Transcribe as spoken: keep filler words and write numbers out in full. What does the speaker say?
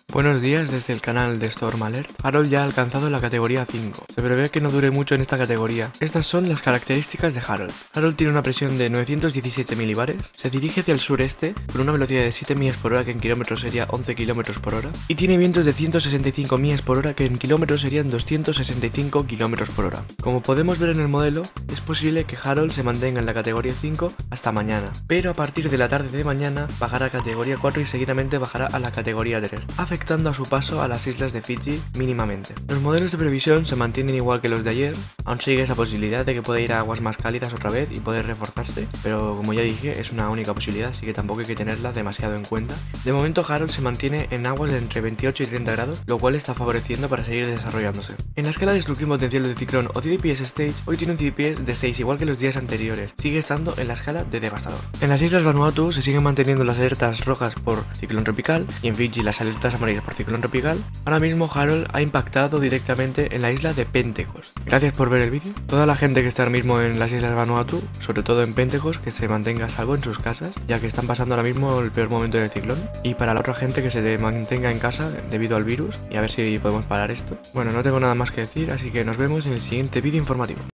Buenos días desde el canal de Storm Alert. Harold ya ha alcanzado la categoría cinco. Se prevé que no dure mucho en esta categoría. Estas son las características de Harold. Harold tiene una presión de novecientos diecisiete milibares, se dirige hacia el sureste con una velocidad de siete millas por hora que en kilómetros sería once kilómetros por hora y tiene vientos de ciento sesenta y cinco millas por hora que en kilómetros serían doscientos sesenta y cinco kilómetros por hora. Como podemos ver en el modelo, es posible que Harold se mantenga en la categoría cinco hasta mañana, pero a partir de la tarde de mañana bajará a categoría cuatro y seguidamente bajará a la categoría tres, afectando a su paso a las islas de Fiji mínimamente. Los modelos de previsión se mantienen igual que los de ayer, aún sigue esa posibilidad de que pueda ir a aguas más cálidas otra vez y poder reforzarse, pero como ya dije es una única posibilidad, así que tampoco hay que tenerla demasiado en cuenta. De momento Harold se mantiene en aguas de entre veintiocho y treinta grados, lo cual está favoreciendo para seguir desarrollándose. En la escala de destrucción potencial del ciclón o C D P S Stage, hoy tiene un C D P S de seis igual que los días anteriores, sigue estando en la escala de devastador. En las islas Vanuatu se siguen manteniendo las alertas rojas por ciclón tropical y en Fiji las alertas amarillas por ciclón tropical. Ahora mismo Harold ha impactado directamente en la isla de Pentecost. Gracias por ver el vídeo. Toda la gente que está ahora mismo en las islas Vanuatu, sobre todo en Pentecost, que se mantenga a salvo en sus casas, ya que están pasando ahora mismo el peor momento del ciclón. Y para la otra gente que se mantenga en casa debido al virus y a ver si podemos parar esto. Bueno, no tengo nada más que decir, así que nos vemos en el siguiente vídeo informativo.